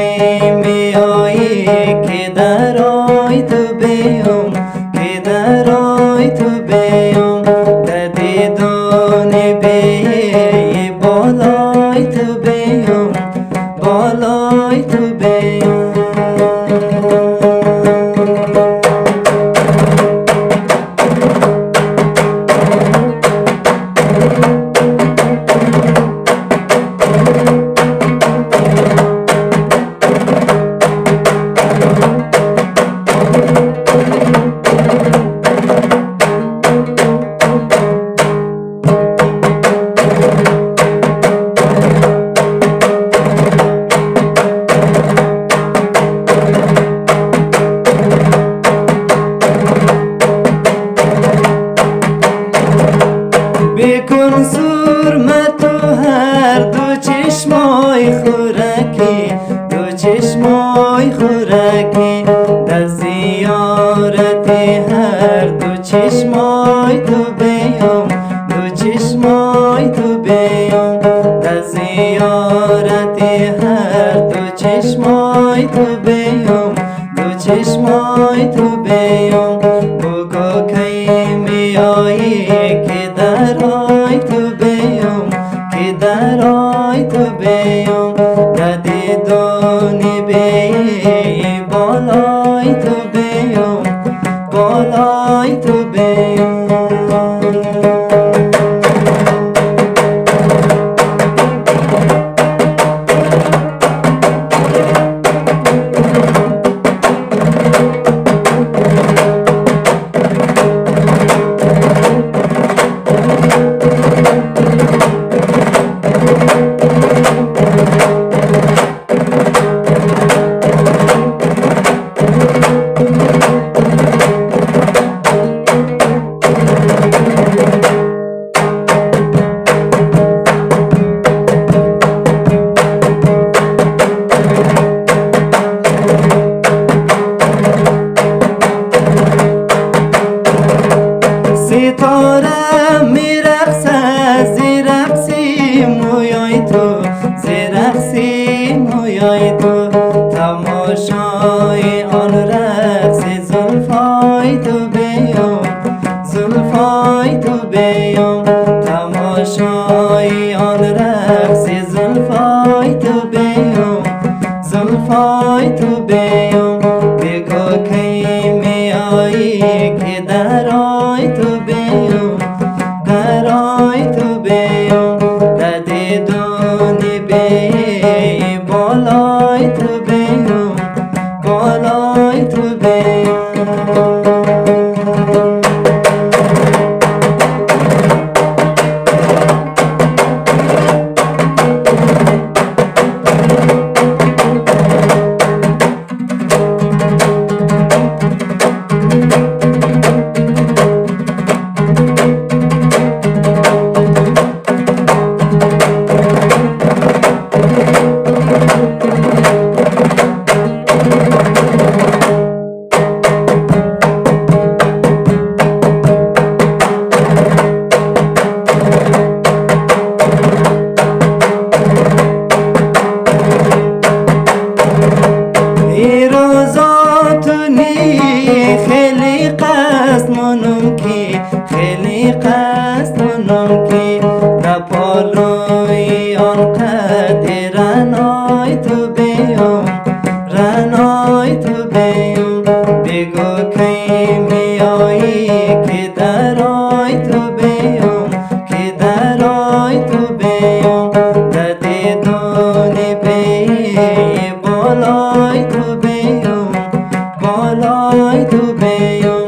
کی میایی که درای تو بیام که درای تو بیام دیدان بی بالای تو بیام بالای تو بیام بکن سرمت و هر دو چشمای خورکی دو چشمای خورکی در زیارت هر دو چشمای تو بیام دو چشمای تو بیام در زیارت هر دو چشمای تو بیام دو چشمای تو بیام بگو کی میایی که درای تو بیام که درای تو بیام دیدانی بی بالای تو بیام بالای تو بیام ستاره میرقصه زیرقصی مویای تو زیرقصی مویای تو تماشای آن رقص زلفای تو بیام زلفای تو بیام تماشای آن رقص زلفای تو بیام زلفای تو بیام بگو کی میایی که درای تو بیام درای تو بیام دیدانی بی بالای تو بیام بالای تو بیام خیلی قصد منم که نپالوی آنقدر رنای تو بیام رنای تو بیام بگو کی میایی که درای تو بیام که درای تو بیام دیدانی بی بالای تو بیام بالای تو بیام